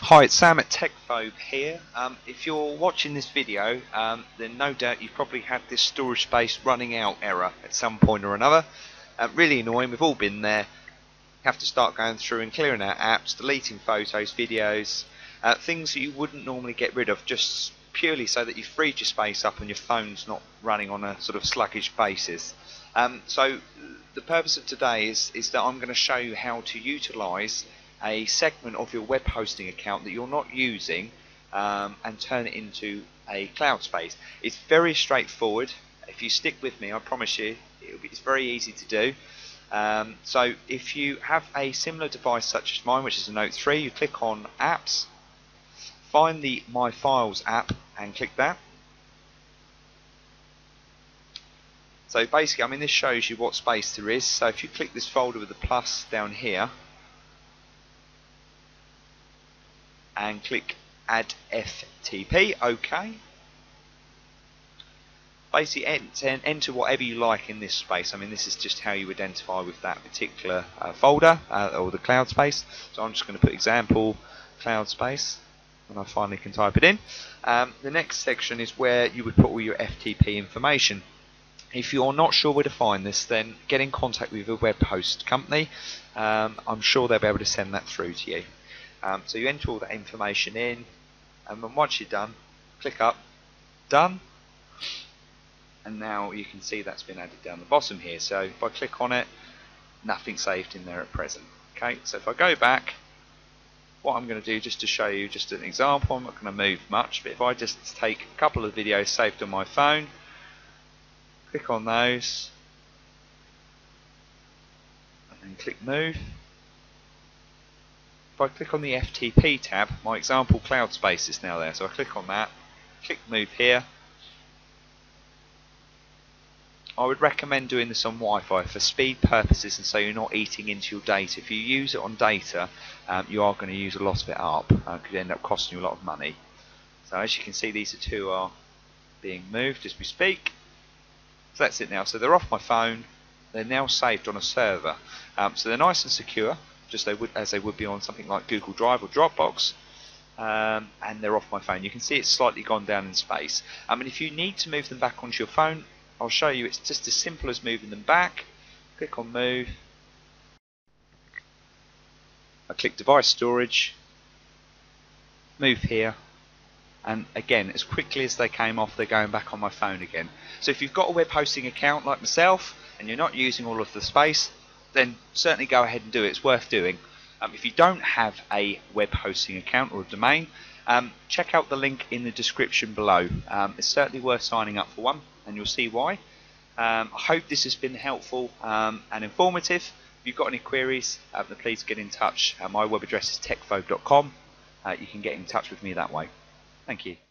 Hi, it's Sam at TechPhobe here. If you're watching this video, then no doubt you've probably had this storage space running out error at some point or another. Really annoying, we've all been there. Have to start going through and clearing out apps, deleting photos, videos, things that you wouldn't normally get rid of, just purely so that you've freed your space up and your phone's not running on a sort of sluggish basis. So the purpose of today is that I'm going to show you how to utilise a segment of your web hosting account that you're not using and turn it into a cloud space. It's very straightforward. If you stick with me, I promise you it's very easy to do. So if you have a similar device such as mine, which is a Note 3, you click on apps, find the My Files app and click that. So basically, this shows you what space there is. So if you click this folder with the plus down here and click add FTP, OK. Basically enter whatever you like in this space. This is just how you identify with that particular folder or the cloud space. So I'm just going to put example cloud space and I finally can type it in. The next section is where you would put all your FTP information. If you're not sure where to find this, then get in contact with your web host company. I'm sure they'll be able to send that through to you. So you enter all that information in, and then once you're done, click up, done, and now you can see that's been added down the bottom here. So if I click on it, nothing's saved in there at present. Okay, so if I go back, what I'm going to do, just to show you just an example, I'm not going to move much, but if I just take a couple of videos saved on my phone, click on those, and then click move. If I click on the FTP tab, my example cloud space is now there. So I click on that, click move here. I would recommend doing this on Wi-Fi for speed purposes and so you're not eating into your data. If you use it on data, you are going to use a lot of it up. It could end up costing you a lot of money. So as you can see, these two are being moved as we speak. So that's it now. So they're off my phone. They're now saved on a server. So they're nice and secure, just as they would be on something like Google Drive or Dropbox, and they're off my phone. You can see it's slightly gone down in space. If you need to move them back onto your phone, I'll show you. It's just as simple as moving them back. Click on move. I click device storage, move here, and again, as quickly as they came off, they're going back on my phone again. So if you've got a web hosting account like myself and you're not using all of the space, then certainly go ahead and do it. It's worth doing. If you don't have a web hosting account or a domain, check out the link in the description below. It's certainly worth signing up for one, and you'll see why. I hope this has been helpful and informative. If you've got any queries, please get in touch. My web address is techphobe.com. You can get in touch with me that way. Thank you.